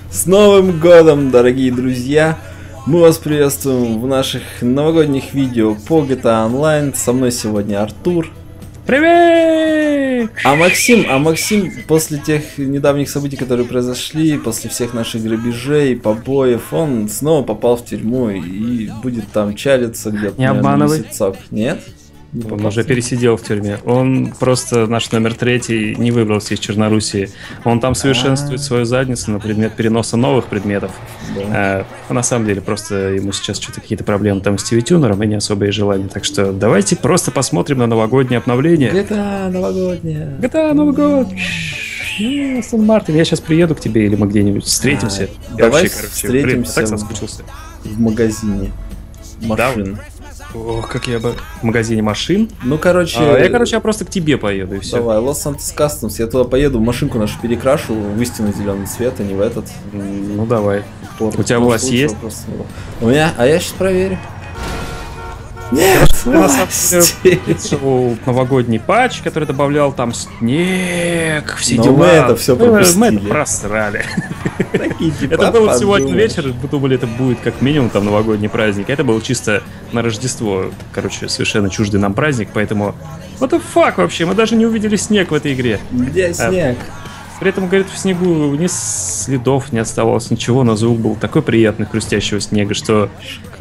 С Новым годом, дорогие друзья! Мы вас приветствуем в наших новогодних видео по GTA Online. Со мной сегодня Артур. Привет! А Максим после тех недавних событий, которые произошли, после всех наших грабежей, побоев, он снова попал в тюрьму и будет там чалиться где-то. Не обманывай. Месяцок. Нет? Он уже пересидел в тюрьме. Он просто наш номер 3 не выбрался из Черноруссии. Он там совершенствует свою задницу на предмет переноса новых предметов. Да. А на самом деле просто ему сейчас что-то какие-то проблемы там с TV-тюнером и не особое желание. Так что давайте просто посмотрим на новогоднее обновление. GTA новогодняя. GTA Новый год. Астон Мартин, я сейчас приеду к тебе или мы где-нибудь встретимся. Давай Короче, встретимся так соскучился. в магазине машин. Ох, как я бы... В магазине машин? Ну, короче... Я просто к тебе поеду и все. Давай, Los Santos Customs, я туда поеду, машинку нашу перекрашу в истинный зеленый цвет, а не в этот. Ну, давай. У тебя власть есть? У меня, а я сейчас проверю. Нет, на самом деле пришел новогодний патч, который добавлял там снег, все дела. Мы это все пропустили. Мы это просрали. Типа, Это было всего один вечер, мы думали, это будет как минимум там новогодний праздник. Это было чисто на Рождество, короче, совершенно чуждый нам праздник, поэтому... What the fuck вообще, мы даже не увидели снег в этой игре. Где снег? При этом, говорит, в снегу ни следов не оставалось, ничего, но звук был такой приятный, хрустящего снега, что...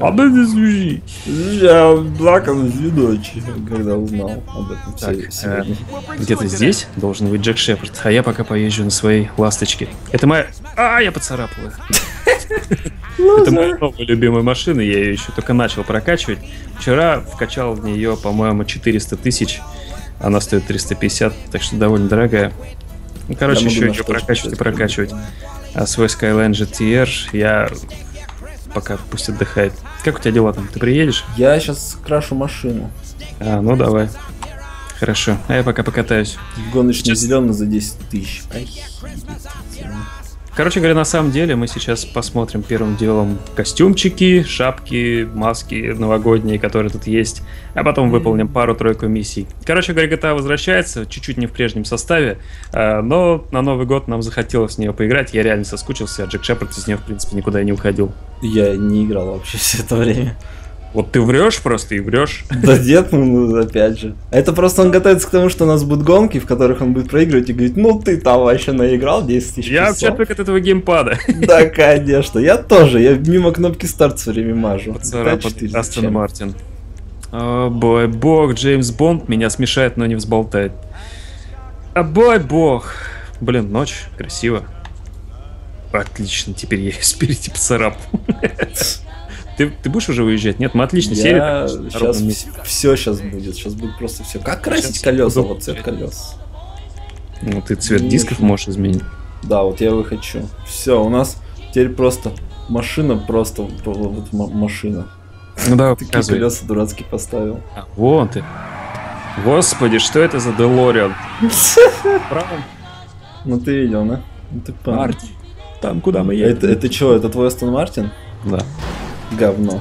Я плакал в ночи, когда узнал об этом сегодня. Где-то здесь должен быть Джек Шепард, а я пока поезжу на своей ласточке. Это моя... я поцарапал их. Это моя новая любимая машина, я ее еще только начал прокачивать. Вчера вкачал в нее, по-моему, 400 тысяч. Она стоит 350, так что довольно дорогая. Ну, короче, еще ее прокачивать и прокачивать. А свой Skyline GTR я пока пусть отдыхает. Как у тебя дела там? Ты приедешь? Я сейчас крашу машину. Ну давай. Хорошо. А я пока покатаюсь. Гоночный зеленый за 10 тысяч. Короче говоря, на самом деле мы сейчас посмотрим первым делом костюмчики, шапки, маски новогодние, которые тут есть, а потом выполним пару-тройку миссий. Короче говоря, GTA возвращается, чуть-чуть не в прежнем составе, но на Новый год нам захотелось в нее поиграть, я реально соскучился, а Джек Шепард из нее, в принципе, никуда и не уходил. Я не играл вообще все это время. Вот ты врешь просто и врешь. Да нет, ну опять же. Это просто он готовится к тому, что у нас будут гонки, в которых он будет проигрывать и говорит, ну ты там вообще наиграл 10 тысяч. Я вообще только от этого геймпада. Да, конечно. Я тоже. Я мимо кнопки старт все время мажу. Поцарапал Астон Мартин. О, бой, бог, Джеймс Бонд меня смешает, но не взболтает. А бой, бог. Блин, ночь, красиво. Отлично, теперь я ее спереди поцарапал. Ты будешь уже выезжать? Нет, мы отлично сели. Сейчас все сейчас будет. Сейчас будет просто все. Как красить колеса? Вот цвет колес. Ну, ты цвет дисков можешь изменить. Да, вот я его хочу. Все, у нас теперь просто машина, просто вот машина. Ну да, такие колеса дурацкие поставил. Вон ты. Господи, что это за DeLorean? Правда? Ну ты видел, да? Ну, ты Марти. Там, куда мы едем. Это что, это твой Астон Мартин? Да. Говно.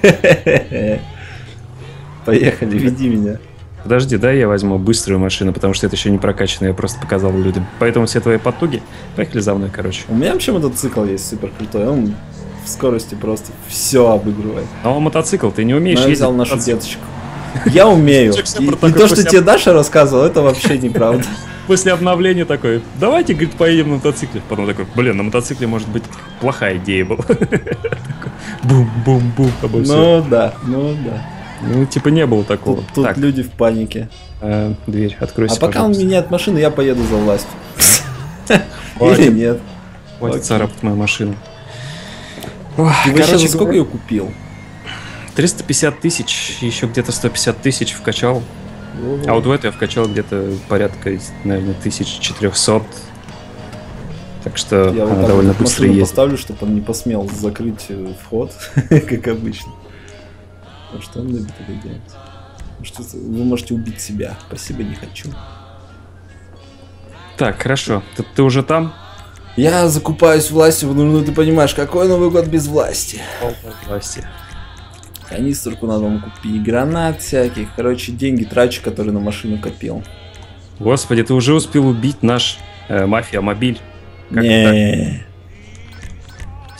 Поехали, веди меня. Подожди, дай я возьму быструю машину, потому что это еще не прокачано, я просто показал людям. Поэтому все твои потуги, поехали за мной, короче. У меня вообще мотоцикл есть супер крутой, он в скорости просто все обыгрывает. А он мотоцикл, ты не умеешь ездить? Я взял нашу деточку. Я умею. И то, что тебе Даша рассказывал, это вообще неправда. После обновления такой, давайте, говорит, поедем на мотоцикле. Потом такой, блин, на мотоцикле может быть плохая идея была. Бум-бум-бум. Ну да, ну да. Ну, типа не было такого. Тут люди в панике. Дверь, откройся, а пока он меняет машину, я поеду за властью. Или нет. Хватит царапать мою машину. Ты вообще за сколько ее купил? 350 тысяч, еще где-то 150 тысяч вкачал. А вот в эту я вкачал где-то порядка, наверное, 1400. Так что я она довольно быстро ездит. Я поставлю, чтобы он не посмел закрыть вход, как обычно. А что он любит это делать? Вы можете убить себя. Спасибо, не хочу. Так, хорошо. Ты уже там? Я закупаюсь властью, ну ты понимаешь, какой Новый год без власти? Власти. Канистрку надо вам купить, гранат всяких. Короче, деньги трачу, которые на машину копил. Господи, ты уже успел убить наш мафия-мобиль. Не.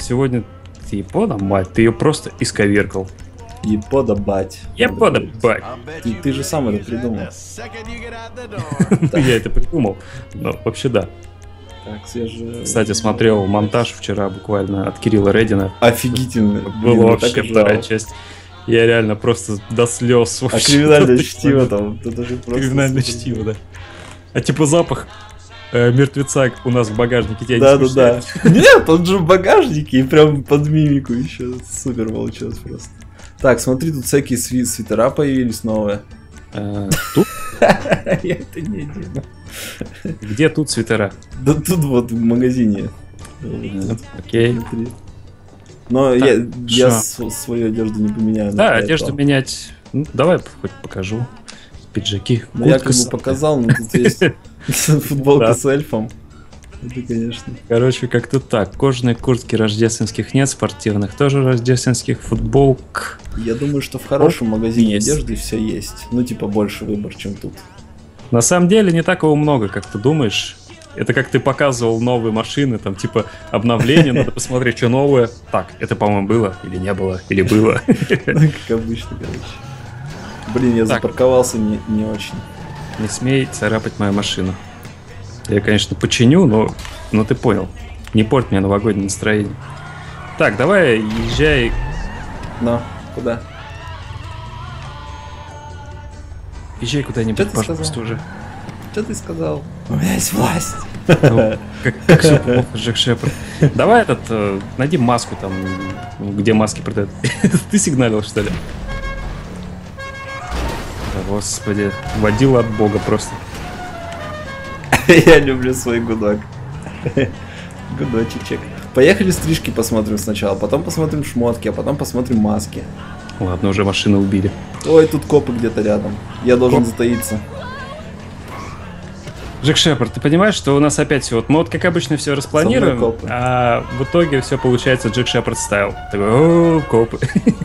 сегодня ты подобать, ты ее просто исковеркал. И подобать. Я подобать. Ты же сам это придумал. Я это придумал. Но вообще да. Так, свежее. Кстати, смотрел монтаж вчера буквально от Кирилла Редина. Офигительно. Была вообще вторая часть. Я реально просто до слез А вообще. криминальное чтиво там. Криминальное чтиво, да. А типа запах мертвеца у нас в багажнике тебя не Да. смущает? Нет, он же в багажнике и прям под мимику еще. Супер получилось просто. Так, смотри, тут всякие свитера появились новые. Тут? Это не Дима. Где тут свитера? Да тут вот в магазине. Окей. Смотри. Но я свою одежду не поменяю. Да, одежду менять. Ну, давай хоть покажу. Пиджаки. Ну, я как бы показал, но тут есть футболка с эльфом. Это, конечно. Короче, как-то так. Кожаные куртки рождественских нет, спортивных тоже рождественских, футболк. Я думаю, что в хорошем магазине есть. одежды все есть. Ну, типа, больше выбор, чем тут. На самом деле не такого много, как ты думаешь. Это как ты показывал новые машины, там типа обновление, надо посмотреть, что новое. Так, это, по-моему, было, или не было, или было. Как обычно, короче. Блин, я запарковался не очень. Не смей царапать мою машину. Я, конечно, починю, но ты понял. Не порть мне новогоднее настроение. Так, давай езжай. Но, куда? Езжай куда-нибудь, пожалуйста, уже. Что ты сказал? У меня есть власть. Ну, как все плохо, Джек Шепард. Давай найди маску там, где маски продают. Ты сигналил, что ли? Да, господи, водила от бога просто. Я люблю свой гудок. Гудочечек. Поехали стрижки посмотрим сначала, потом посмотрим шмотки, а потом посмотрим маски. Ладно, уже машины убили. Ой, тут копы где-то рядом. Я должен затаиться. Джек Шепард, ты понимаешь, что у нас опять все... Вот мы вот как обычно все распланируем, а в итоге все получается Джек Шепард стайл. Такой, о, копы.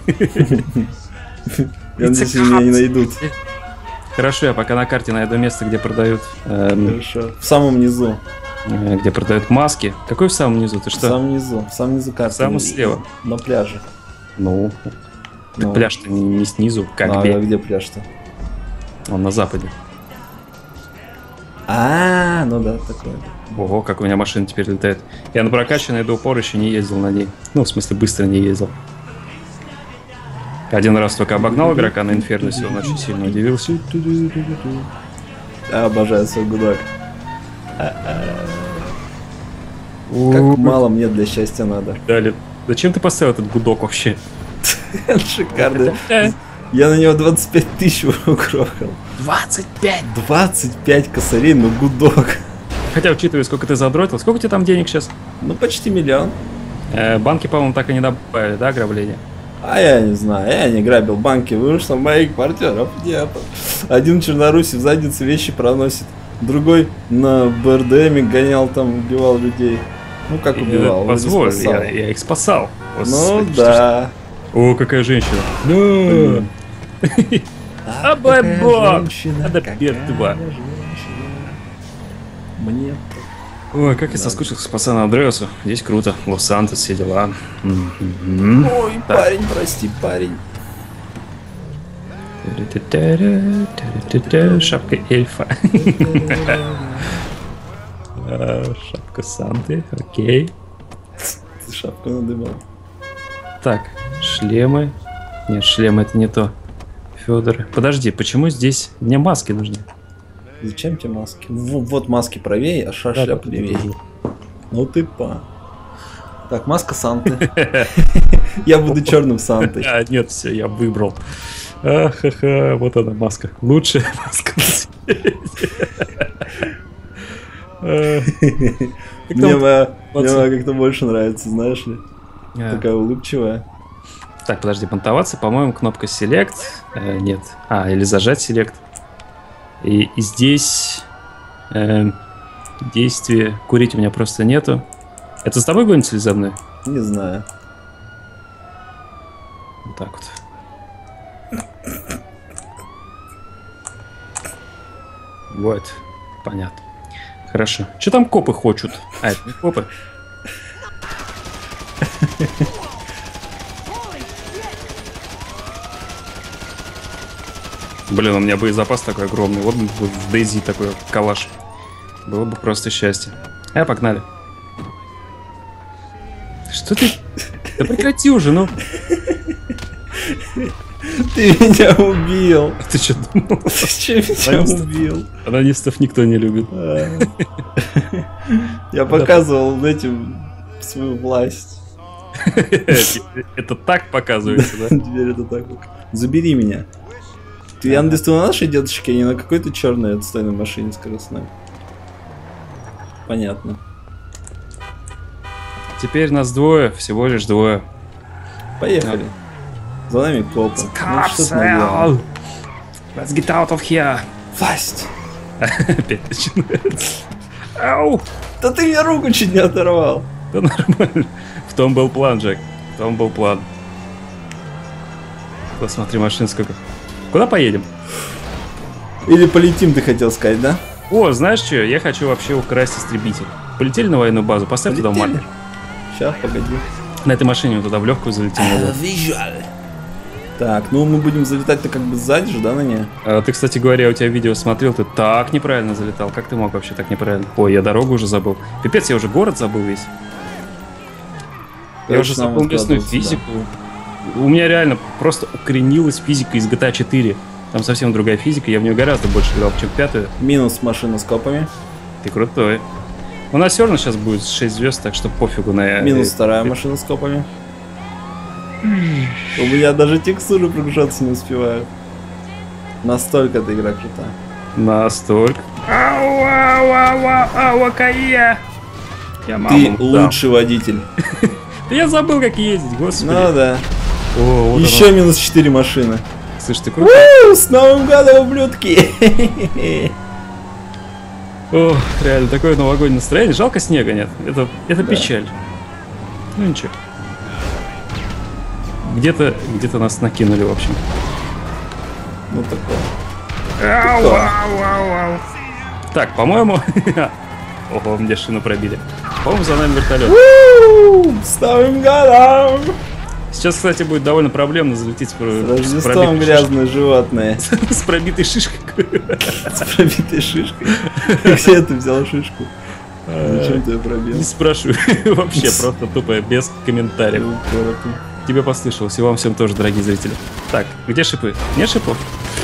Я надеюсь, меня не найдут. Хорошо, я пока на карте найду место, где продают... Хорошо. В самом низу. Где продают маски. Какой в самом низу? Ты что? В самом низу карты. Самый слева. На пляже. Ну, пляж-то не снизу, как бы. А где пляж-то? Он на западе. Ну да, такое. Ого, как у меня машина теперь летает. Я на прокачанной до упора еще не ездил на ней. Ну, в смысле, быстро не ездил. Один раз только обогнал игрока на Инфернусе, он очень сильно удивился. Я обожаю свой гудок. Как мало мне для счастья надо. Далее. Зачем ты поставил этот гудок вообще? Шикарно. Я на него 25 тысяч укрохал. 25? 25 косарей, ну гудок. Хотя, учитывая, сколько ты задротил, сколько у тебя там денег сейчас? Ну, почти миллион. Банки, по-моему, так и не добавили, да, ограбление? А я не знаю, я не грабил банки, вышло моих партнеров нет. Один в Черноруссии в заднице вещи проносит, другой на БРДМе гонял там, убивал людей. Ну как убивал? Позволь, я их спасал. Ну да. О, какая женщина. Да. Абай-бог! Надо пертва. Мне. Ой, как я соскучился по пацану Андреасу. Здесь круто. Лос-Сантос, все дела. Ой, парень, прости, парень. Шапка эльфа. Шапка Санты, окей. Ты шапку надыбал. Так, шлемы. Нет, шлемы это не то. Федор. Подожди, почему здесь мне маски нужны? Зачем тебе маски? Вот маски правее, а шляпа левее. Ну ты па. Так, маска Санты. Я буду черным Сантой. Нет, все, я выбрал. Ха-ха, вот она маска. Лучшая маска. Мне моя как-то больше нравится, знаешь ли. Такая улыбчивая. Так, подожди, понтоваться, по-моему, кнопка Select. Нет. Или зажать Select. И здесь действие курить у меня просто нету. Это с тобой гонится или за мной? Не знаю. Вот так вот. Вот, понятно. Хорошо. Что там копы хочут? Это не копы. Блин, у меня боезапас такой огромный. Вот бы в Дейзи такой калаш. Было бы просто счастье. Погнали. Что ты? Да прекрати уже, ну. Ты меня убил. Ты что думал? Ты что меня убил? Анонистов никто не любит. Я показывал этим свою власть. Это так показывается, да? Теперь это так. Забери меня. Ты, Яндекс, ты на нашей деточке, а не на какой-то черной отстойной машине скоростной. Понятно. Теперь нас двое, всего лишь двое. Поехали. За нами копы. Ну, что-то наделал. Let's get out of here. Власть! Опять начинается. Ау! Да ты мне руку чуть не оторвал. Да нормально. В том был план, Джек. В том был план. Посмотри, машин сколько. Куда поедем? Или полетим, ты хотел сказать, да? О, знаешь что? Я хочу вообще украсть истребитель. Полетели на военную базу, поставь туда Полетели. маркер. Сейчас, погоди. На этой машине мы туда в легкую залетим. Так, ну мы будем залетать-то как бы сзади же, да, на ней? Ты, кстати говоря, у тебя видео смотрел, ты так неправильно залетал. Как ты мог вообще так неправильно? Ой, я дорогу уже забыл. Пипец, я уже город забыл весь. Я уже забыл местную физику. У меня реально просто укоренилась физика из GTA 4. Там совсем другая физика, я в нее гораздо больше играл, чем в пятую. Минус машина с копами. Ты крутой. У нас все равно сейчас будет 6 звезд, так что пофигу на... Минус вторая машина с копами. У меня даже текстуры прогружаться не успевают. Настолько эта игра крутая. Настолько. Ау, кая! Ты лучший водитель. Я забыл, как ездить, господи. Ну да. О, вот еще минус 4 машины. Слышь, ты крутой. С Новым годом, ублюдки! О, реально, такое новогоднее настроение. Жалко, снега нет. Это печаль. Ну ничего. Где-то нас накинули, в общем. Ну такое. Ау. Так, по-моему... Ого, мне шину пробили. По-моему, за нами вертолет. С Новым годом! Сейчас, кстати, будет довольно проблемно залететь с Рождеством грязные животные. С пробитой шишкой. С пробитой шишкой? Где ты взял шишку? Зачем ты ее пробил? Не спрашиваю. Вообще, просто тупо, без комментариев. Тебе послышалось, и вам всем тоже, дорогие зрители. Так, где шипы? Нет шипов?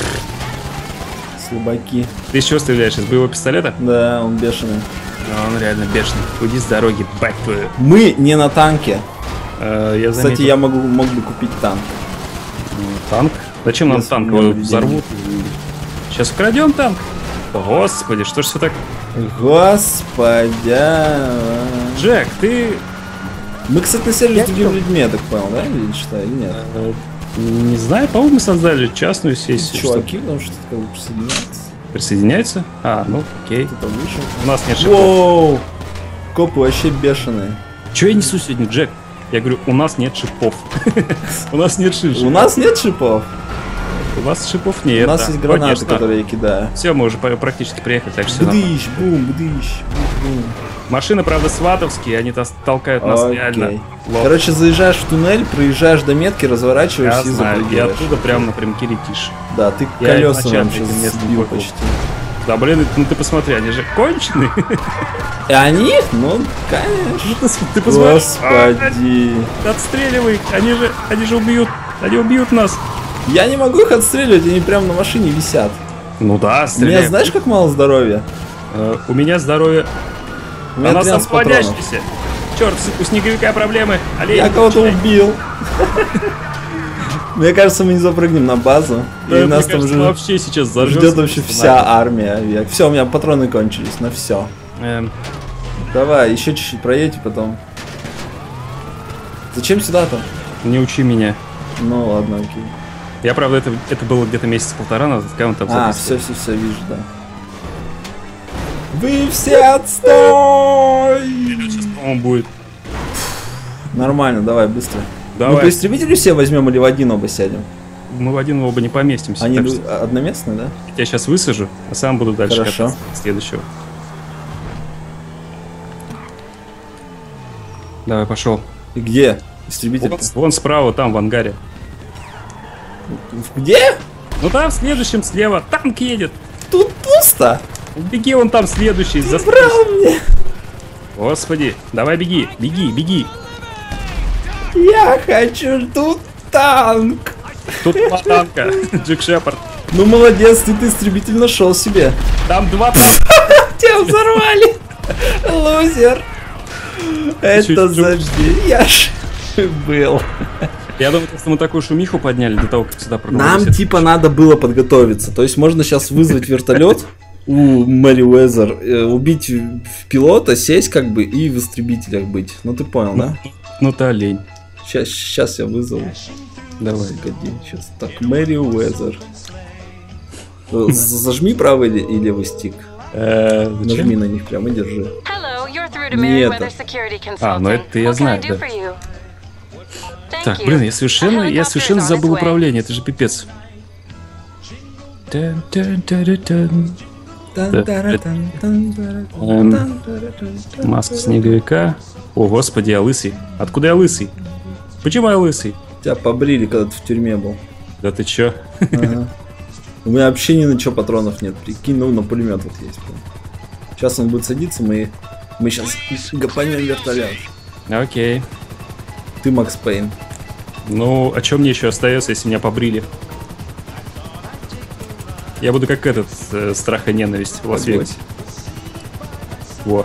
Слабаки. Ты из чего стреляешь? Из боевого пистолета? Да, он бешеный. Он реально бешеный. Уйди с дороги, бать твою. Мы не на танке. Я Кстати, заметил. я мог бы купить танк. Танк? Зачем нам Если танк? у меня Его будет взорвут. Сейчас украдем танк? Господи, что ж все так... Господи. Джек, ты... Мы, кстати, насели с другими людьми, я так понял, да? Или что? Или нет? Не знаю, по-моему, мы создали частную сессию. Чуваки, потому что как бы присоединяются. Присоединяется? Ну, окей. Кто-то вышел. У нас нет шипов. Воу! Копы вообще бешеные. Че я несу сегодня, Джек? Я говорю, у нас нет шипов. У нас нет шипов. У нас нет шипов? У вас шипов нет. У нас есть гранаты, которые я кидаю. Все, мы уже практически приехали, так что... Бдыщ, бум, бдыщ, бум. Машины, правда, сватовские, они толкают нас реально. Короче, заезжаешь в туннель, проезжаешь до метки, разворачиваешься и запрыгиваешь. И оттуда прям напрямки летишь. Да, ты колеса нам сейчас сбил почти. Да, блин, ну ты посмотри, они же конченые. И они? Ну, конечно. Ты посмотри. Господи. Отстреливай их, они же убьют. Они убьют нас. Я не могу их отстреливать, они прямо на машине висят. Ну да, У стреляй. меня знаешь, как мало здоровья? У меня здоровье... У меня 13 патронов. Черт, у снеговика проблемы. Олень, Я кого-то убил. Мне кажется, мы не запрыгнем на базу. И нас там уже вообще сейчас ждет вообще вся армия. Все, у меня патроны кончились на все. Давай, еще чуть-чуть проедь и потом. Зачем сюда-то? Не учи меня. Ну ладно, окей. Я, правда, это было где-то месяца-полтора назад, когда он там записывал. все, вижу, да. Вы все отстой! Сейчас, по-моему, будет. Нормально, давай, быстро. Давай. Мы по истребителю все возьмем или в один оба сядем? Мы в один оба не поместимся. Они одноместные, да? Я тебя сейчас высажу, а сам буду дальше Хорошо. Следующего. Давай, пошел. И где? Истребитель. Вон справа, там, в ангаре. Где? Ну там, в следующем слева. Танк едет. Тут пусто. Беги, вон там следующий. Брал мне. Господи, давай беги, беги, беги. Я хочу тут танк. Тут 2 танка, Джек Шепард. Ну молодец, ты истребитель нашел себе. Там 2 танка. Тебя взорвали. Лузер. Это забей. Я ж был. Я думаю, если мы такую шумиху подняли до того, как сюда прорвались. Нам типа надо было подготовиться. То есть можно сейчас вызвать вертолет у Мэриуэзер, убить пилота, сесть как бы и в истребителях быть. Ну ты понял, да? Ну ты олень. Сейчас я вызову. Давай. Погоди, сейчас. Так, Мэриуэзер. Зажми правый и левый стик. Нажми на них прямо и держи. Нет. Ну это я знаю, да. Так, блин, я совершенно забыл управление, это же пипец. Маска снеговика. О, господи, я лысый. Откуда я лысый? Почему я лысый? Тебя побрили, когда ты в тюрьме был. Да ты чё? Ага. У меня вообще ни на что патронов нет. Прикинь, ну на пулемет вот есть. Сейчас он будет садиться, мы сейчас гопанем вертолет. Окей. Ты Макс Пейн. Ну, а чё мне еще остается, если меня побрили? Я буду как этот, страх и ненависть в Лас-Вегасе. Во.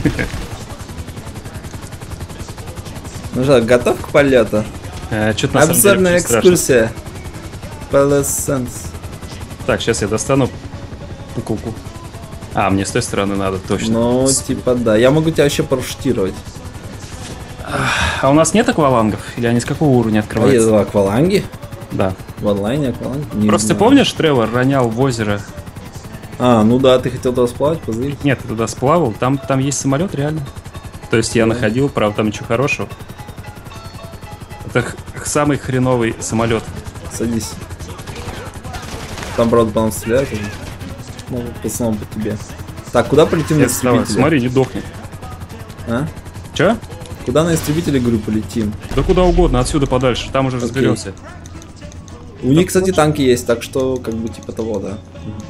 Ну что, готов к полету? Что-то на самом деле Обзорная очень страшно. экскурсия. Палесенс. Так, сейчас я достану пукулку. А, мне с той стороны надо, точно. Ну, типа да. Я могу тебя вообще парашютировать. А у нас нет аквалангов? Или они с какого уровня открываются? А акваланги? Да. В онлайне акваланги? Не Просто знаю. помнишь, Тревор ронял в озеро? А, ну да, ты хотел туда сплавать, позырить? Нет, ты туда сплавал, там есть самолет реально. То есть я находил, правда, там ничего хорошего. Это самый хреновый самолет. Садись. Там, правда, по нам стреляют уже. Ну, в основном по тебе. Так, куда полетим на истребителе? Смотри, не дохни. А? Че? Куда на истребителе, говорю, полетим? Да куда угодно, отсюда подальше, там уже разберемся. У них, кстати, танки есть, так что, как бы, типа того, да.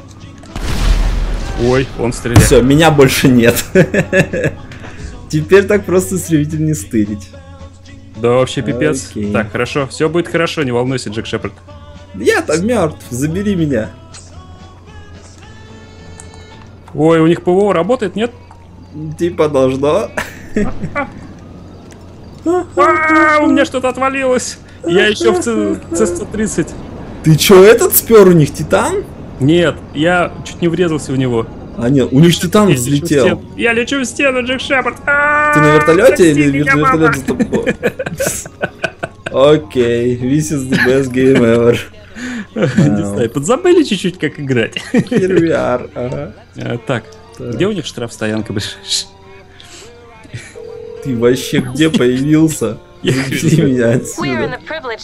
Ой, он стреляет. Все, меня больше нет. Теперь так просто истребитель не стырить. Да вообще пипец. Окей. Так, хорошо, все будет хорошо, не волнуйся, Джек Шепард. Я-то мертв, забери меня. Ой, у них ПВО работает, нет? Типа должно. У меня что-то отвалилось. Я еще в С-130. Ты чё, этот спер у них Титан? Нет, я чуть не врезался в него. А нет, у них Титан взлетел. Я лечу в стену, Джек Шепард. Ты на вертолете или вертолет за тобой? Окей, this is the best game ever. Не знаю, подзабыли чуть-чуть, как играть. Here we are. Ага. Так, где у них штрафстоянка ближайшая? Ты вообще где появился? Забери меня отсюда.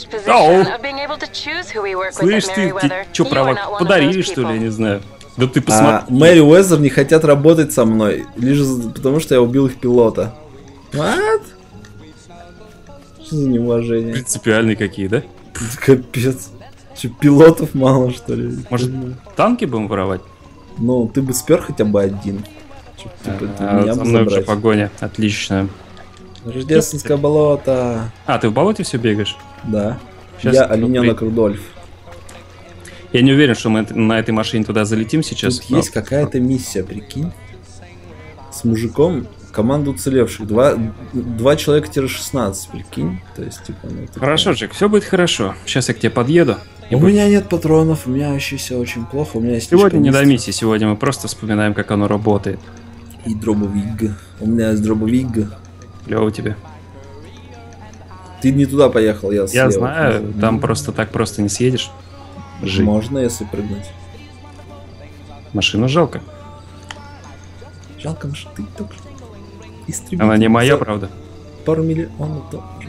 Слышь, ты что, права подарили, что ли, я не знаю. Да ты посмотри. Мэриуэзер не хотят работать со мной, лишь потому что я убил их пилота. What? Что за неуважение? Принципиальные какие, да? Капец. Че, пилотов мало, что ли? Может, танки будем воровать? Ну, ты бы спер хотя бы один. Типа, меня за бы мной уже забрать. погоня, отлично. Рождественское болото. А, ты в болоте все бегаешь? Да. Сейчас Я олененок Рудольф. Я не уверен, что мы на этой машине туда залетим сейчас. Тут есть какая-то миссия, прикинь. С мужиком команду уцелевших. Два человека-16, прикинь. То есть, типа, ну, Хорошо, Джек, все будет хорошо. Сейчас я к тебе подъеду. У меня нет патронов, у меня вообще все очень плохо. У меня есть Сегодня не до миссии, сегодня мы просто вспоминаем, как оно работает. И дробовик. У меня есть дробовик. Клево тебе. Ты не туда поехал, я слева. Я знаю, там просто так просто не съедешь. Жить. Можно, если прыгнуть. Машину жалко. Жалко, что ты только истребитель. Она не моя, За правда. пару миллионов тоже.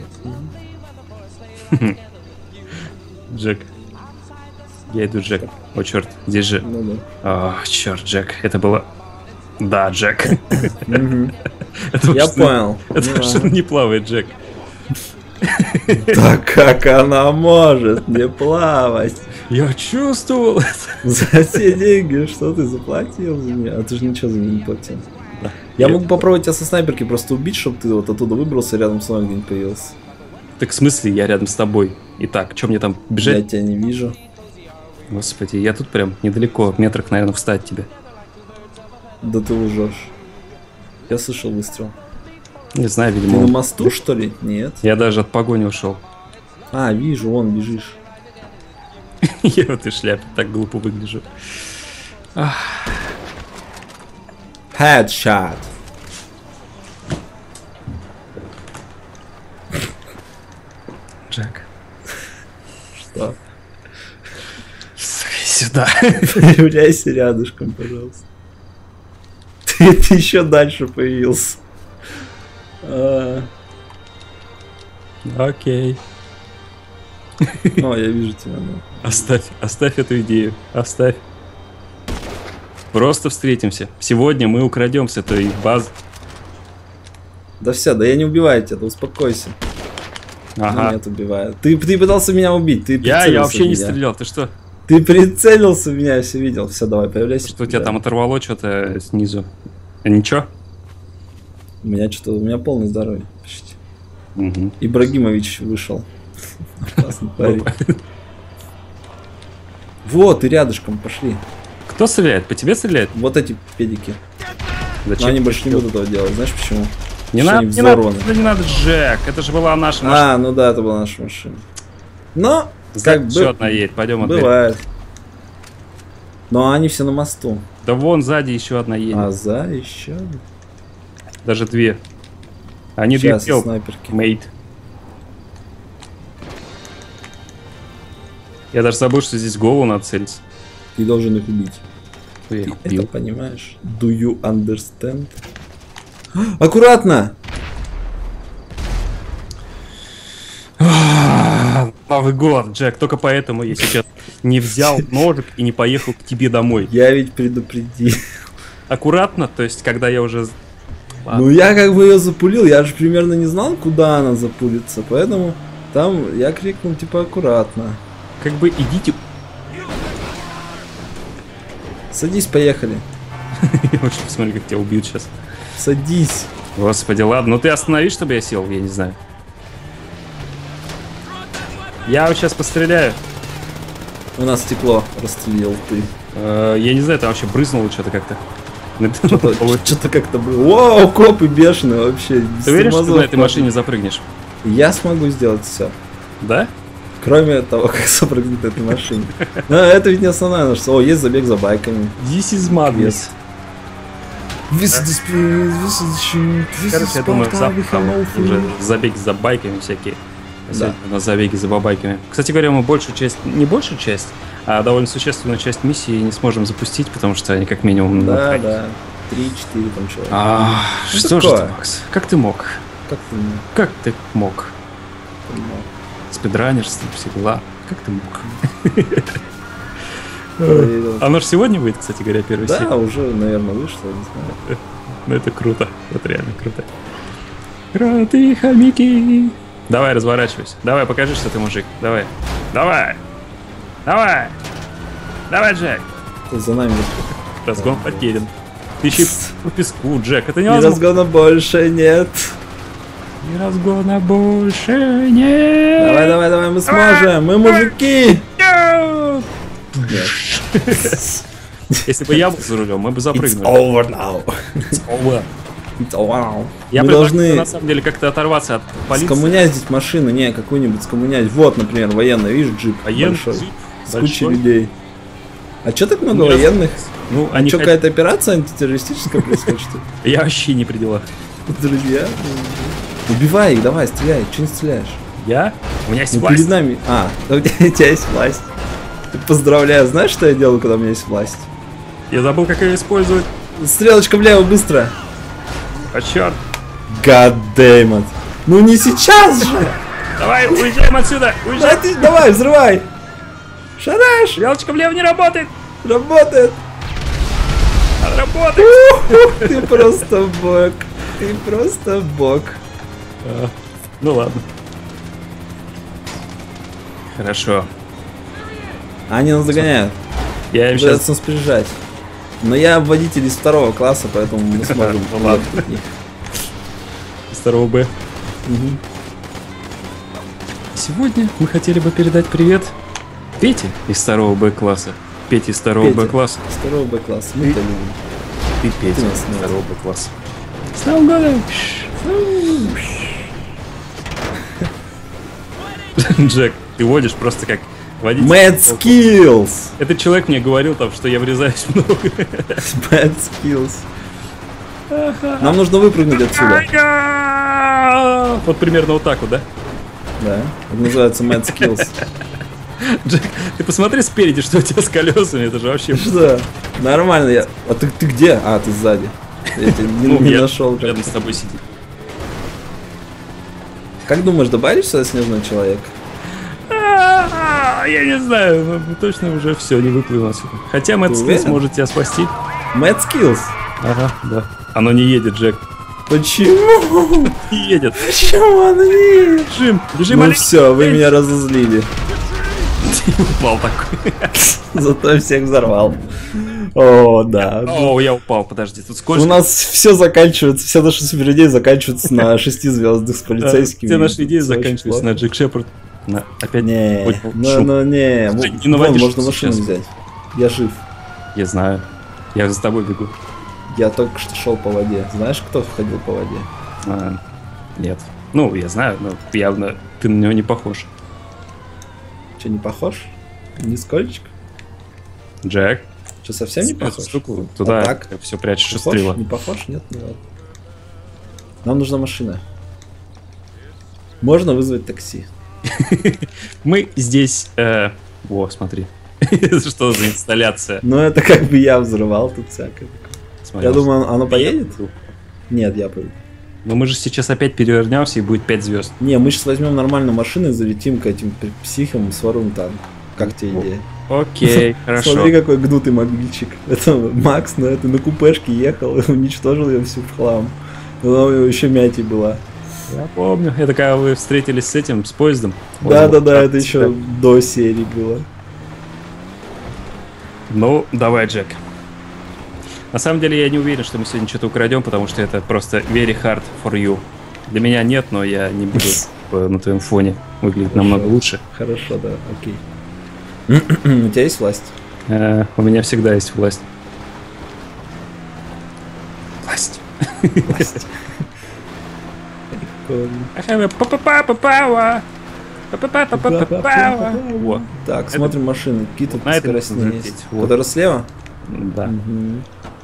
Джек. Я иду, Джек. О, черт, здесь же. Ну да. О, черт, Джек. Это было... Да, Джек. Я понял. Это машина не плавает, Джек. Да как она может не плавать? Я чувствовал это. За те деньги, что ты заплатил за меня? А ты же ничего за меня не платил. Да. Я могу попробовать тебя со снайперки просто убить, чтобы ты вот оттуда выбрался, рядом с мной где-нибудь появился. Так в смысле, я рядом с тобой. Итак, что мне там Я бежать? тебя не вижу. Господи, я тут прям недалеко, метрах, наверное, встать тебе. Да ты лжешь. Я слышал выстрел. Не знаю, Ты видимо. на мосту, что ли? Нет. Я даже от погони ушел. А, вижу, вон бежишь. Я в этой шляпе так глупо выгляжу. Headshot. Джек, Что? сюда. Появляйся рядышком, пожалуйста. Ты еще дальше появился. Окей. О, я вижу тебя. Да. Оставь эту идею. Оставь. Просто встретимся. Сегодня мы украдем с этой базы. Да все, да я не убиваю тебя, да успокойся. Ага. Нет, убиваю. Ты пытался меня убить, ты Я прицелился вообще в не меня. стрелял. Ты что? Ты прицелился в меня, я все видел. Все, давай, появляйся. Что у тебя там оторвало что-то снизу? Ничего? У меня полное здоровье почти. Угу. Ибрагимович вышел. Классный парень. Вот, и рядышком пошли. Кто стреляет? По тебе стреляет? Вот эти педики. Но Зачем? они больше не будут этого делать. Знаешь почему? Не Потому надо, что не они надо, взорваны. не надо, Джек. Это же была наша машина. А, ну да, это была наша машина. Но, Как как еще бы, одна едет. Пойдем отберем. бывает. Но они все на мосту. Да вон сзади еще одна едет. А за еще. Даже две. Они две Сейчас пел. снайперки. Мейт. Я даже забыл, что здесь голову надо целиться. Ты должен их убить. Я их Это убил. понимаешь? Do you understand? Аккуратно! Новый год, Джек. Только поэтому я сейчас не взял ножик и не поехал к тебе домой. Я ведь предупредил. Аккуратно, то есть, когда я уже... Ну я как бы ее запулил, я же примерно не знал, куда она запулится, поэтому там я крикнул типа аккуратно. Как бы идите... Садись, поехали. Я вообще посмотри, как тебя убьют сейчас. Садись. Господи, ладно. Ну ты остановись, чтобы я сел, я не знаю. Я вот сейчас постреляю. У нас стекло расстрелил ты. Я не знаю, там вообще брызнуло что-то как-то. Что-то как-то было. Вау, копы бешеные вообще. без Ты уверен, что ты тормозов на этой падают. машине запрыгнешь? Я смогу сделать все. Да? Кроме того, как запрыгнуть на этой машине. Но это ведь не основное наше. О, есть забег за байками. This is madness. Короче, я думаю, завтра там уже забеги за байками всякие. А сегодня у нас забеги за бабайками. Кстати говоря, мы большую часть, не большую часть, а довольно существенную часть миссии не сможем запустить, потому что они как минимум... Да, да. 3-4 там человека. Ну, Что же такое? ты, Макс? Как ты мог? Как ты не Как ты мог? понимал? Спидранерство, все дела. Как ты мог? Проверил. Оно же сегодня выйдет, кстати говоря, первая серия. Да, уже, наверное, вышло, не знаю. Ну это круто. Это реально круто. Крутые хомяки. Давай, разворачивайся. Давай, покажи, что ты мужик. Давай. Давай. Давай. Давай, Джек. Тут за нами Разгон потерян. Ты еще по песку, Джек. Это и невозможно. разгона больше нет. И разгона больше нет. Давай, давай, давай, мы сможем. Мы мужики. Нет. Если бы я был за рулем, мы бы It's запрыгнули. over now. Over. It's over. Я Мы предлагаю, должны на самом деле, как-то оторваться от полиции. скоммунять здесь машину, не, какую-нибудь скоммунять. Вот, например, военный, видишь, джип Военный большой, джип с большой. кучей людей. А чё так много Не раз- военных? Ну, А они чё, хотят- какая-то операция антитеррористическая происходит, что ли? Я вообще не при делах. Друзья? Убивай их, давай, стреляй. Чё не стреляешь? Я? У меня есть Ну, власть. перед нами... А, да у тебя есть власть. Поздравляю, знаешь, что я делаю, когда у меня есть власть? Я забыл, как ее использовать. Стрелочка влево, быстро. А черт. God damn it. Ну не сейчас же! Давай, уезжаем отсюда. Уезжай. Давай, взрывай! Шараш! Стрелочка влево не работает. Работает! Она работает. Ты просто бог. Ты просто бог. Ну ладно. Хорошо. Они нас догоняют. Я им Придется сейчас... нас приезжать. Но я водитель из 2 класса, поэтому мы сможем Ну ладно. ехать от них. Из 2 Б. Мгм. Сегодня мы хотели бы передать привет Пете из 2 Б класса. Пете из 2 Петя. Б класса. Из 2 Б класса. Мы это любим. Ты Петя Ты нас из не 2 Б класса. С Новым годом! Джек, ты водишь просто как водитель. Mad Skills! Этот человек мне говорил там, что я врезаюсь много. Mad Skills. Нам нужно выпрыгнуть отсюда. Вот примерно вот так вот, да? Да. Это называется Mad Skills. Джек, ты посмотри спереди, что у тебя с колесами, это же вообще... Что? Нормально я. А ты где? А, ты сзади. Я тебя не я нашел. рядом с тобой сидит. Как думаешь, добавишь сюда снежного человека? Я не знаю, но точно уже все, не выплыл отсюда. Хотя Мэтт Скиллс уверен? может тебя спасти. Mad Skills? Ага, да. Оно не едет, Джек. Почему? Не едет. Почему оно не едет? Бежим, бежим, Ну Алекс. все, вы меня разозлили. Ты упал такой. Зато всех взорвал. О, да. О, я упал, подожди, тут сколько... У нас все заканчивается, все наши суперидеи заканчиваются на 6 звездах с полицейскими. Все наши идеи Это очень заканчиваются плохо. на Джек Шепард. Опять Не, понял, ну, шум. ну не, Слушай, не вон, наводишь можно машину сейчас. взять. Я жив. Я знаю. Я за тобой бегу. Я только что шел по воде. Знаешь, кто ходил по воде? Нет. Ну, я знаю, но явно ты на него не похож. Че, не похож? Нисколько? Джек. Че, совсем не похож? Штуку туда А так? все прячешь и Похож? стрела. Не похож? Нет, не ладно. Нам нужна машина. Можно вызвать такси? Мы здесь... Во, смотри. Что за инсталляция? Ну это как бы я взрывал тут всякое. Смотри, Я думаю, оно поедет? Ну, Нет, я поеду. мы же сейчас опять перевернемся и будет 5 звезд. Не, мы сейчас возьмем нормальную машину и залетим к этим психам, своруем танк. Как тебе идея? Окей, хорошо. Смотри, какой гнутый мобильчик. Это Макс на купешке ехал и уничтожил ее всю в хлам. Она еще мятей была. Я помню. Это когда вы встретились с этим, с поездом. Да-да-да, это еще до серии было. Ну, давай, Джек. На самом деле я не уверен, что мы сегодня что-то украдем, потому что это просто very hard for you. Для меня нет, но я не буду на твоем фоне выглядеть намного лучше. Хорошо, да, окей. У тебя есть власть? У меня всегда есть власть. Власть. Власть. Вот. Так, смотрим машины. Какие тут на этом скоростные можно есть? лететь, вот. Который слева? Да. Мгм.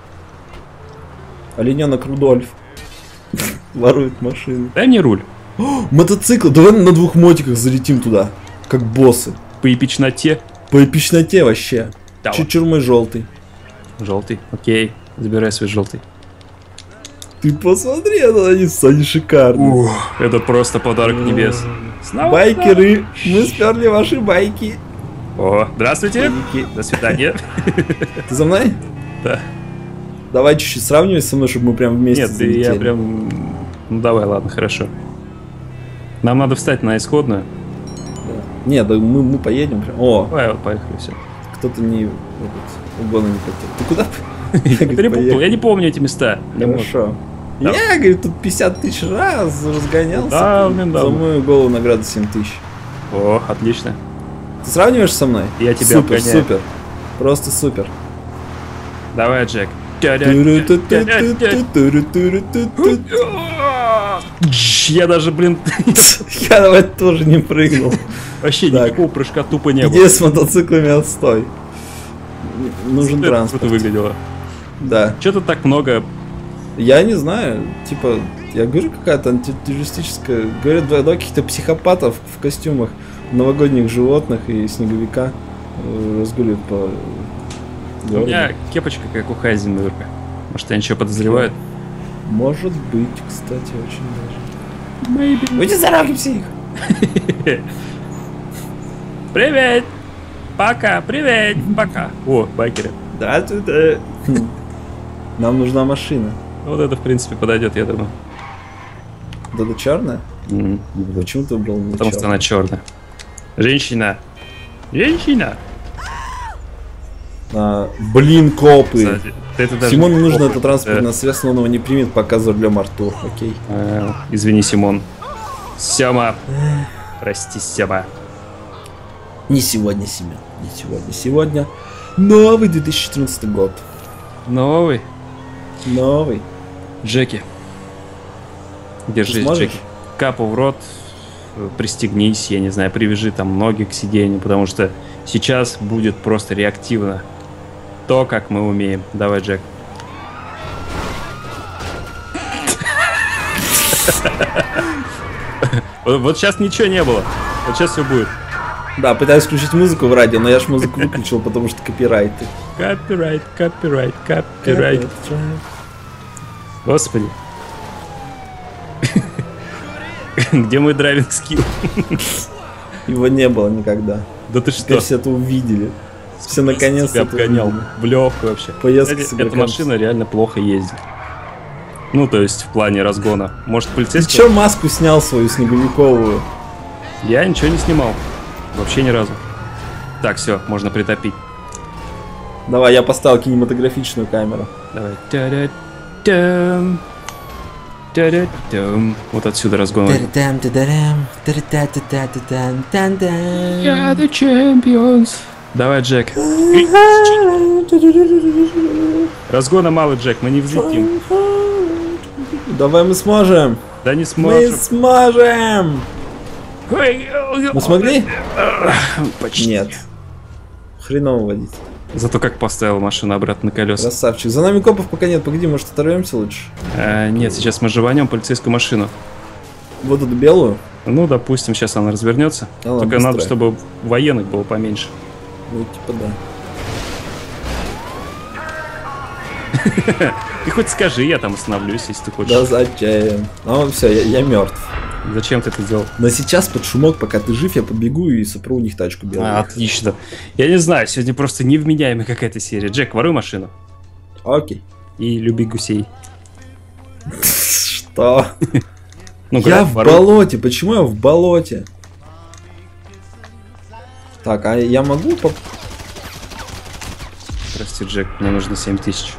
Олененок Рудольф. Ворует машины. Дай мне руль. Мотоцикл. Давай на 2 мотиках залетим туда. Как боссы. По эпичноте. По эпичноте вообще. Давай. Чуть-чуть мой желтый. Желтый. Окей. Забирай свой желтый. Ты посмотри, они шикарные. Это просто подарок небес. Байкеры, мы сперли ваши байки. О, здравствуйте. Байки. До свидания. Ты за мной? Да. Давай чуть-чуть сравнивай со мной, чтобы мы прям вместе Нет, залетели. я прям... Ну давай, ладно, хорошо. Нам надо встать на исходную. Да. Не, да мы поедем прям. О, Давай, вот, поехали, все. кто-то не... угона не хотел. Ты куда? Перепутал, я не помню эти места. Не могу. Хорошо. Да. Я, говорю, тут 50 тысяч раз разгонялся. Да, За да. мою голову награда 7 тысяч. О, отлично. Ты сравниваешь со мной? Я тебя Супер, обгоняю. супер. Просто супер. Давай, Джек. Я даже, блин, Я давай тоже не прыгнул. вообще Так. никакого прыжка тупо не было. Где с мотоциклами отстой? Нужен Это транспорт. круто выглядело. Да. Что-то так много. Я не знаю, типа, я говорю, какая-то антитеррористическая. Говорят, два каких-то психопатов в костюмах новогодних животных и снеговика разгуливают по У городу. меня кепочка, как у Хайзенберга. Может, они что подозревают? Может быть, кстати, очень даже. Уйди за дороги, псих! Привет! Пока, привет, пока. О, байкеры. Да, да. Нам нужна машина. Вот это, в принципе, подойдет, я думаю. Да, черная? Почему ты выбрал не Потому что чёрную? она черная. Женщина! Женщина! Блин, копы. Кстати, это даже Симону не нужно копы, это транспортное средство, но он его не примет, пока за рулем Артур. Окей. Извини, Симон. Сема. Прости, Сема. Не сегодня, Семен. Не сегодня. Сегодня новый 2014 год. Новый. Новый. Джеки. Держись, сможешь? Джеки. Капу в рот, пристегнись, я не знаю, привяжи там ноги к сиденью, потому что сейчас будет просто реактивно. То, как мы умеем. Давай, Джек. Вот сейчас ничего не было. Вот сейчас все будет. Да, пытаюсь включить музыку в радио, но я ж музыку выключил, потому что копирайты. Копирайт, копирайт, копирайт. Господи. Где мой драйвинг скилл? Его не было никогда. Да ты Теперь что? все это увидели. Все наконец-то Я обгонял увидели. в легкую вообще. Поездка Кстати, с эта игроком. машина реально плохо ездит. Ну, то есть в плане разгона. Может, Ты полицейский? чё маску снял свою снеговиковую? Я ничего не снимал. Вообще ни разу. Так, все, можно притопить. Давай, я поставил кинематографичную камеру. Давай. Та-да-дам. Та-да-дам. Вот отсюда разгон. Я the champions. Давай, Джек. Разгона мало, Джек, мы не взлетим. Давай, мы сможем. Да не Мы сможем. сможем. Мы смогли? Почти. Нет. Хреново водить. Зато как поставил машину обратно на колеса. Красавчик. За нами копов пока нет. Погоди, может оторвемся лучше? Нет, сейчас мы жеванем полицейскую машину. Вот эту белую? Ну, допустим, сейчас она развернется. Она Только надо, быстрая. чтобы военных было поменьше. Ну, типа да. Ты хоть скажи, я там остановлюсь, если ты хочешь. Да зачем? Ну все, я мертв. Зачем ты это делал? Но сейчас под шумок, пока ты жив, я побегу и сопру у них тачку белую. Отлично. Я не знаю, сегодня просто невменяемая какая-то серия. Джек, воруй машину. Окей. И люби гусей. Что? Ну, Я говорят, в воруй. болоте. Почему я в болоте? Так, а я могу Прости, Джек, мне нужно 7000.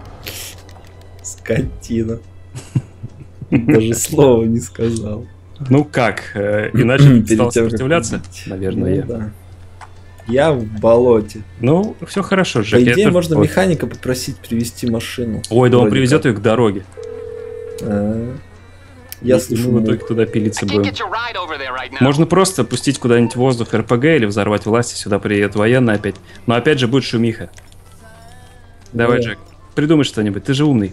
Скотина. Даже слова не сказал. Ну как, иначе ты стал Перед тем, как сопротивляться? убить. Наверное, я. Да. Я в болоте. Ну, все хорошо, По Джек. я идее, тоже можно в болоте. механика попросить привезти машину. Ой, да он Вроде привезет как. ее к дороге. Я И слышу. мы в музыку. итоге туда пилиться I can't будем. get you right over there right now. Можно просто пустить куда-нибудь воздух РПГ или взорвать власти, сюда приедет военный опять. Но опять же будет шумиха. Давай, Да. Джек, придумай что-нибудь, ты же умный.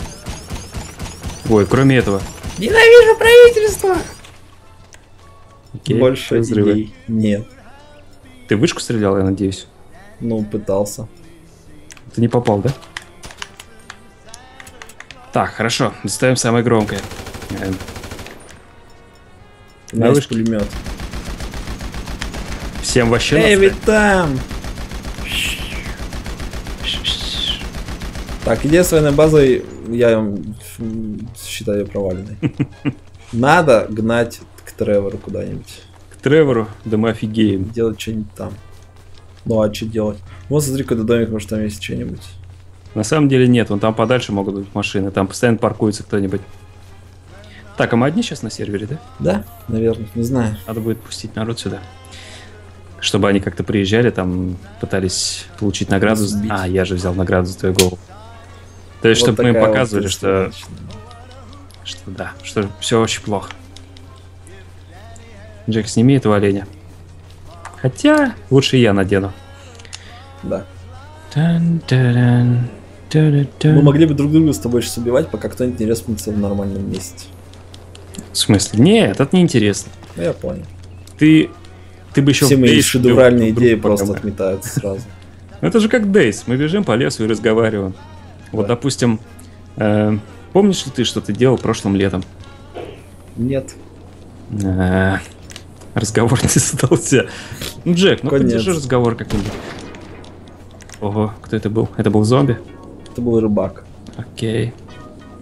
Ой, кроме этого. Ненавижу правительство! Окей, Больше взрывы. идей нет. Ты в вышку стрелял, я надеюсь? Ну, пытался. Ты не попал, да? Так, хорошо, доставим самое громкое. У меня есть вышке. пулемет. Всем вообще Эй, насрать. ведь там! Так, идея с военной базой, я считаю проваленной. Надо гнать к Тревору куда-нибудь. К Тревору, да мы офигеем. Делать что-нибудь там. Ну а что делать? Вот смотри, какой-то домик, может там есть что-нибудь. На самом деле нет, вон там подальше могут быть машины, там постоянно паркуется кто-нибудь. Так, а мы одни сейчас на сервере, да? Да, наверное, не знаю. Надо будет пустить народ сюда. Чтобы они как-то приезжали, там пытались получить награду. Сбить. А, я же взял награду за твою голову. То есть, Вот чтобы мы им такая вот показывали, что история. да, что все очень плохо. Джек, сними этого оленя. Хотя, лучше я надену. Да. Тан-таран, та-да-та. Мы могли бы друг друга с тобой сейчас убивать, пока кто-нибудь не респнется в нормальном месте. В смысле? Нет, это неинтересно. Ну, я понял. Ты бы еще Все в мои Days шедевральные друг идеи друга просто помогали. отметаются сразу. Ну, это же как Дейс. Мы бежим по лесу и разговариваем. Вот, Да. допустим, помнишь ли ты, что ты делал прошлым летом? Нет. Разговор не задался. Ну, Джек, ну Конец. поддержи разговор как-нибудь. Ого, кто это был? Это был зомби? Это был рыбак. Окей.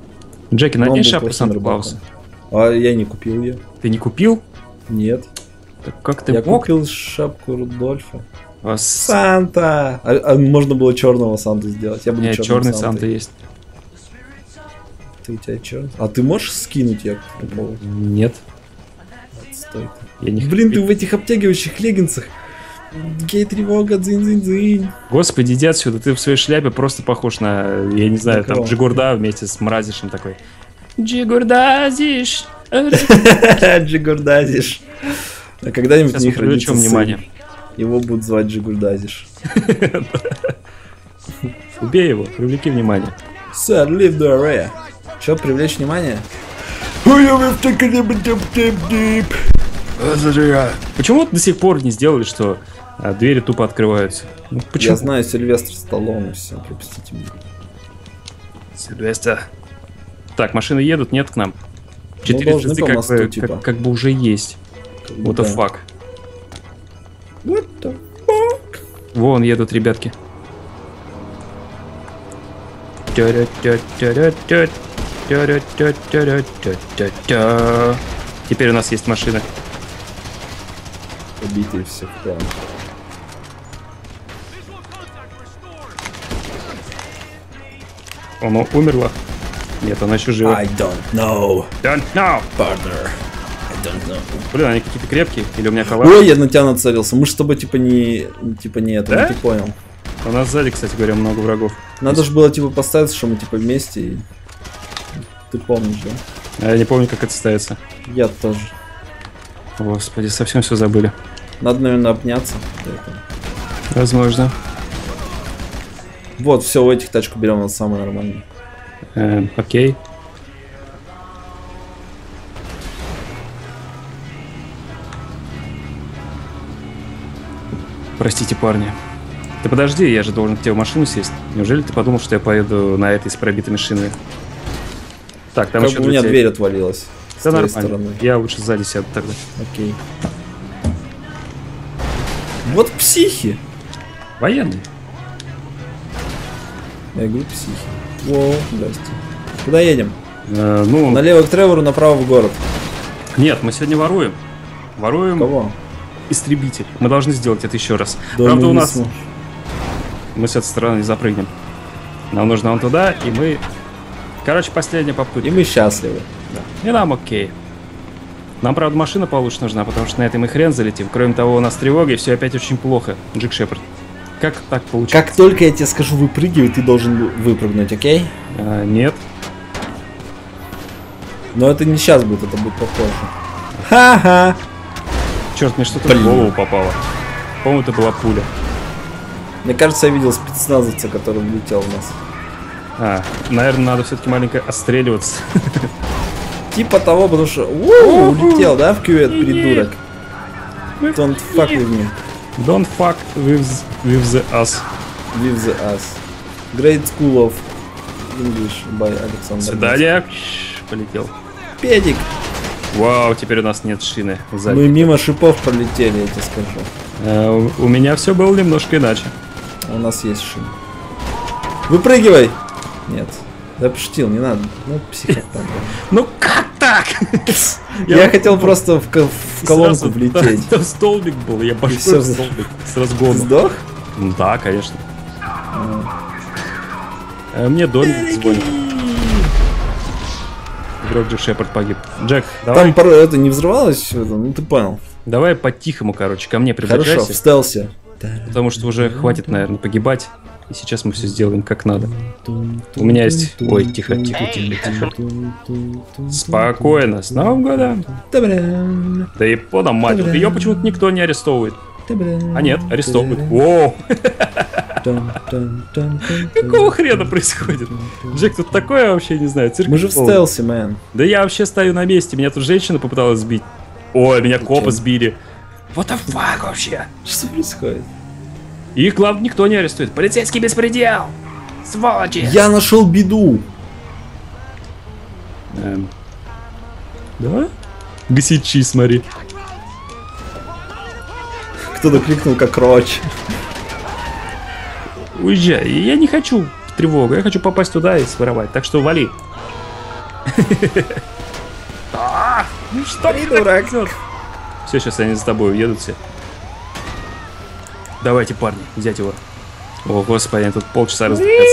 Джеки, Но он надень был шапку плохим Санта-Клауса. рыбаком. А я не купил ее. Ты не купил? Нет. Так как ты Я мог? купил шапку Рудольфа. А Санта! А можно было черного Санту сделать. Я буду Нет, черным черный Сантой. Санта есть. Ты у тебя черный? А ты можешь скинуть я попробую? Нет. Стой. Я не Блин, ты в этих обтягивающих леггинсах. Гей, тревога, дзынь-дзынь-дзынь. Господи, иди отсюда, ты в своей шляпе просто похож на, я не знаю, там кого? Джигурда вместе с Мразишем такой. Джигурдазиш. Джигурдазиш. А когда-нибудь Сейчас у мы них родится привлечем сын. внимание. Его будут звать Джигурдазиш. Убей его, привлеки внимание. Sir, leave the area. Че, привлечь внимание? Почему до сих пор не сделали, что двери тупо открываются? Ну, почему? Я знаю Сильвестр Сталлоне, все, пропустите меня. Сильвестр. Так, машины едут, нет к нам. Ну, должны по мосту, типа. как бы уже есть. What the fuck. What the fuck? Вон едут ребятки. Теперь у нас есть машина. Побитые все в план. Она умерла? Нет, она еще жива. I don't know, Don't know. partner. I don't know. Блин, они какие-то крепкие. Или у меня коллапс? Ой, я на тебя нацелился. Мы же с тобой типа не это, Да? ты понял. У нас сзади, кстати говоря, много врагов. Надо же было типа поставить, что мы типа вместе. И... Ты помнишь, да? А я не помню, как это ставится. Я тоже. Господи, совсем все забыли. Надо, наверное, обняться. для этого. Возможно. Вот, все, у этих тачку берем, она самая нормальная. Окей. Простите, парни. Ты подожди, я же должен к тебе в машину сесть. Неужели ты подумал, что я поеду на этой с пробитыми шинами? Так, там Как еще бы у меня друзья. дверь отвалилась. С Да твоей нормально. стороны. Я лучше сзади сяду тогда. Окей. Вот психи. Военный. Я говорю психи. Воу, здрасте. Куда едем? Ну, Налево к Тревору, направо в город. нет, мы сегодня воруем. Воруем Кого? истребитель. Мы должны сделать это еще раз. Да Правда, мы у не нас... сможем. Мы с этой стороны не запрыгнем. Нам нужно вон туда, и мы... Короче, последняя попытка. И мы счастливы. Да. И нам окей. Нам, правда, машина получше нужна, потому что на этой мы хрен залетим. Кроме того, у нас тревога, и все опять очень плохо. Джек Шепард. Как так получилось? Как только я тебе скажу выпрыгивай, ты должен выпрыгнуть, окей? Нет. Но это не сейчас будет, это будет попозже. Ха-ха! Черт, мне что-то Блин. в голову попало. По-моему, это была пуля. Мне кажется, я видел спецназовца, который влетел в нас. Наверное, надо все-таки маленько отстреливаться. Типа того, потому что... Воу, улетел, да, в кювет, придурок? Don't fuck with me. Don't fuck with the ass. With the ass. Great School of English by Александр. Свидания. Полетел. Педик. Вау, теперь у нас нет шины сзади. Мы мимо шипов пролетели, я тебе скажу. У меня все было немножко иначе. А у нас есть шины. Выпрыгивай! Нет. Да пошутил, не надо. Ну, психопат. Ну как так? Я хотел просто в колонку Сразу влететь. Там столбик был, я башкой всё в столбик с разгона. Сдох? Ну да, конечно. Мне домик звонит. Игрок Джек Шепард погиб. Джек, давай, Там это не взрывалось все это, ну ты понял. давай по-тихому, короче, ко мне Хорошо, приближайся. в стелсе. Потому что уже хватит, наверное, погибать. И сейчас мы все сделаем как надо. У меня есть... Ой, тихо, тихо, тихо, тихо. Спокойно, с Новым годом. Да и подам мать, ее почему-то никто не арестовывает. А нет, арестовывают. Воу! Какого хрена происходит? Джек, тут такое вообще не знаю. Цирк Мы же в полный. стелсе, мэн. Да я вообще стою на месте. Меня тут женщина попыталась сбить. Ой, меня копы сбили. What the fuck вообще? Что происходит? Их, главное, никто не арестует. Полицейский беспредел! Сволочи! Я нашел беду. Да? Гасичи, смотри. Кто-то кликнул как Роч. Уезжай. Я не хочу в тревогу. Я хочу попасть туда и своровать. Так что вали. Ну что Придурок. Все, сейчас они за тобой уедут все. Давайте, парни, взять его. О, господи, они тут полчаса раздвигаться.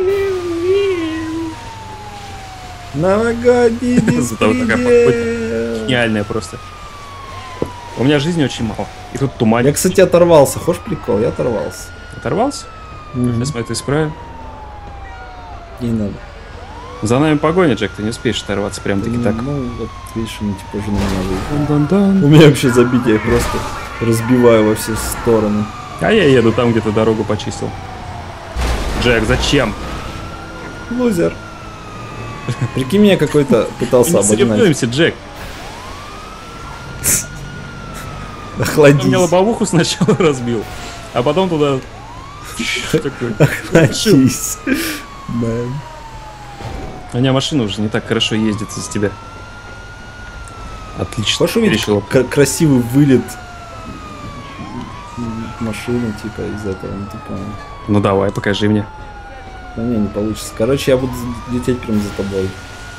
Новогодний беспредел. Гениальная просто. У меня жизни очень мало. И тут туман. Я, кстати, оторвался. Хочешь прикол? Я оторвался. Оторвался? Сейчас мы это исправим. Не надо. За нами погоня, Джек, ты не успеешь оторваться прям-таки так. Ну, вот видишь, они типа уже на меня выйдут. Дан-дан-дан. У меня вообще забитие, я просто разбиваю во все стороны. А я еду там, где ты дорогу почистил. Джек, зачем? Лузер. Прикинь, меня какой-то пытался Мы не обогнать. соревнуемся, Джек. Он Охладись. мне лобовуху сначала разбил, а потом туда... такой. Охладись. Да. У меня машина уже не так хорошо ездит из тебя. Отлично. Хочешь увидеть Перещелк. красивый вылет машины, типа, из этого, ну, типа... Ну давай, покажи мне. Ну, не получится. Короче, я буду лететь прям за тобой.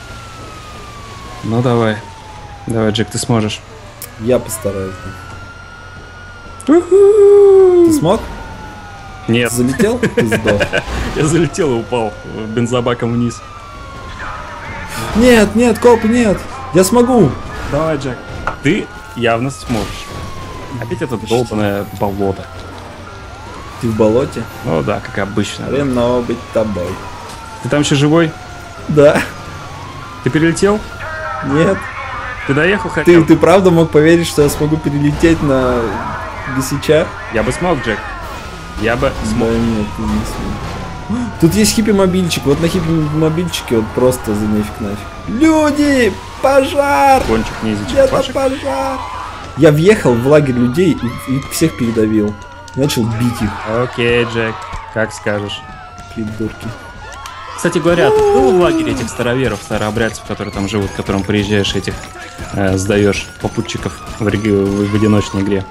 Ну давай. Давай, Джек, ты сможешь. Я постараюсь. Уху! Ты смог? Нет, Ты залетел? Ты сдох. я залетел и упал бензобаком вниз. Нет, нет, коп, нет. Я смогу. Давай, Джек. Ты явно сможешь. Опять это долбаное болото. Ты в болоте? Ну да, как обычно. Хреново быть тобой. Ты там еще живой? Да. Ты перелетел? Нет. Ты доехал хотя бы? Ты правда мог поверить, что я смогу перелететь на Гасича? Я бы смог, Джек. Я бы смог. Да нет, ты не смог. Тут есть хиппи-мобильчик. Вот на хиппи-мобильчике вот просто за нефиг нафиг. Люди! Пожар! Кончик ниндзя. Где-то пожар! Я въехал в лагерь людей и всех передавил. Начал бить их, Окей, Джек. Как скажешь. придурки. Кстати говоря, ты был в лагере этих староверов, старообрядцев, которые там живут, к которым приезжаешь этих, сдаешь попутчиков в одиночной игре?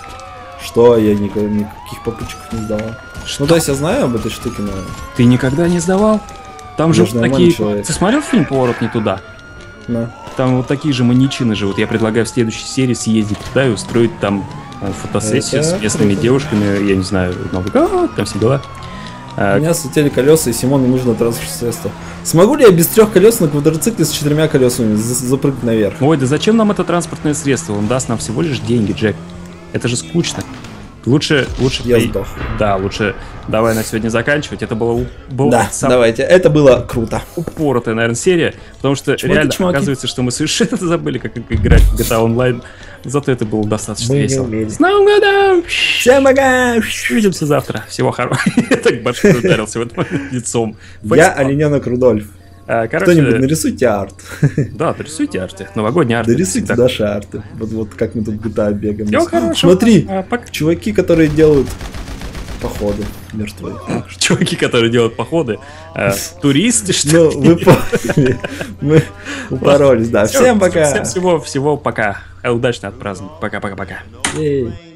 Что? Я никаких попутчиков не сдавал. Ну, то есть я знаю об этой штуке, но... Ты никогда не сдавал? Там Я живут же нормальный такие... человек. Ты смотрел фильм «Поворот не туда»? но... Там вот такие же маньячины живут. Я предлагаю в следующей серии съездить туда и устроить там фотосессию Это с местными круто. девушками. Я не знаю, Новый год, там все дела. У меня слетели колеса, и Симону нужно транспортное средство. Смогу ли я без 3 колес на квадроцикле с 4 колесами запрыгнуть наверх? Ой, да зачем нам это транспортное средство? Он даст нам всего лишь деньги, Джек. Это же скучно. Лучше Я сдох. Да, лучше давай на сегодня заканчивать. Это была Да, самая давайте. Это было круто. упоротая, наверное, серия. Потому что реально Чмоки. оказывается, что мы совершенно забыли, как играть в GTA Online. Зато это было достаточно Мы не весело. умели. С Новым годом! Всем пока! Увидимся завтра. Всего хорошего. Я так башкой ударился в этот момент лицом. Я олененок Рудольф. Кто-нибудь Короче, нарисуйте арт. да, дорисуйте арты. Новогодние арты. Дорисуйте всегда. наши арты. Вот как мы тут в GTA бегаем. Всего хорошего. Смотри, Пока. чуваки, которые делают походы мертвые. Чуваки, которые делают походы. Туристы, что Ну, вы поняли. Мы упоролись, да. Всем пока. Всем всего пока. Удачно отпраздновать. Пока-пока-пока. Ей.